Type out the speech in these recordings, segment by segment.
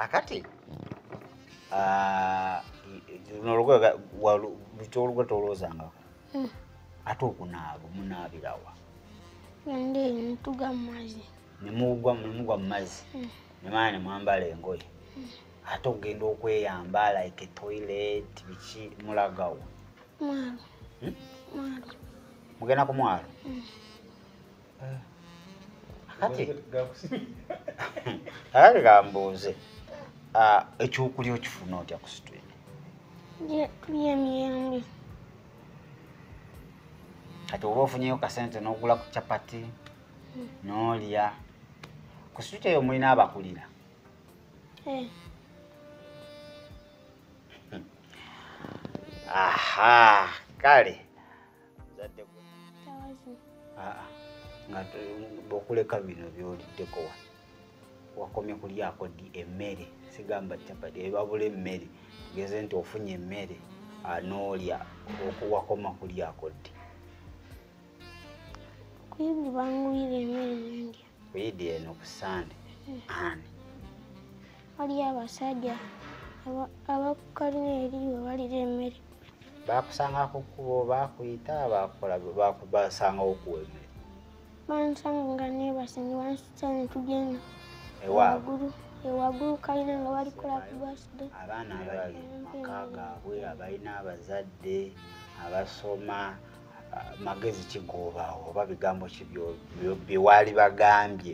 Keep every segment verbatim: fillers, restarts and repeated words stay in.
akati ah nologwa walucho tolozanga ate okunaaba munaabirawa nde ntuga mazi nemugwa mugwa mazi nemana mwambala engoye ate ogenda okweyambala like toilet bichi mulagawo mwalo mwalo mugenda ku mwalo akati akati gambuuze ah ekyokulya okifuna otya ku street ye tulya miyembe ati oba ofunyeyo kasente n'ogula ku chapati n'olya ku street eyo mulina abakulira eh aha kale zadde ku tawazi ah nga bokuleka bino byoliddeko wa wakomye kulyako di emmere sigamba chapati ebabula emmere tugeze nti ofunye emmere anolya okuwakoma kulyako di kuyidi banguyire emmere nandya kuyidi eno ku Sande ani wali abasajja abakukalina eriwe balira emmere bakusanga ku kubo bakuyita bakola bakubasanga okuwa emmere bansanga nebasenge bansitane tugenda ewagulu ewagulu kalina nga bali kola ku birthday abaana abali makaagaabwe abalina abazadde abasoma magezi kigoobawo oba bigambo kibyo byewali bagambye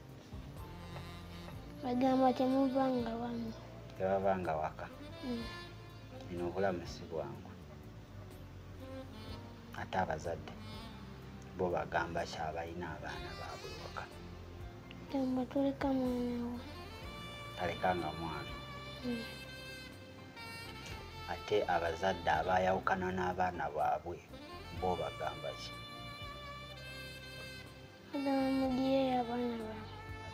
bagamba temuvanga wamu tebavanga waka ino obulamu si bwangu ate abazadde bo bagamba kyabalina abaana baabwe waka tamba tuleka mwanawo talekanga mwana ate abazadde abayawukana n'abaana baabwe bo bagamba ki agamba mugireyo abaana baabwe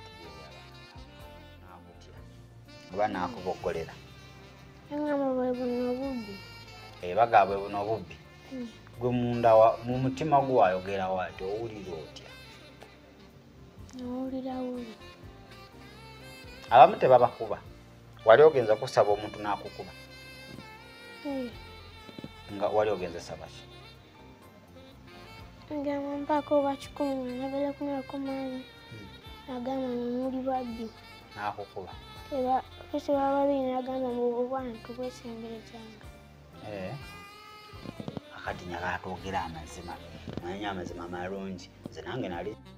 oba nakuboggolera agamba bwe buno obubbi bagabwe buno obubbi gwe munda mu mutima gwo ayogera wati owulira otya owulira wuli abamu tebabakuba wali ogenza kusaba omuntu nakukuba nga wali ogenza saba ki ngamba mpako bakikumi nagala kunako maani agamba muli babbi nakukuba eba kese baba babiri nagamba mu bwantu bwesemberezanga eh akati nyala atogera amazima manya amazima malungi nze nange nali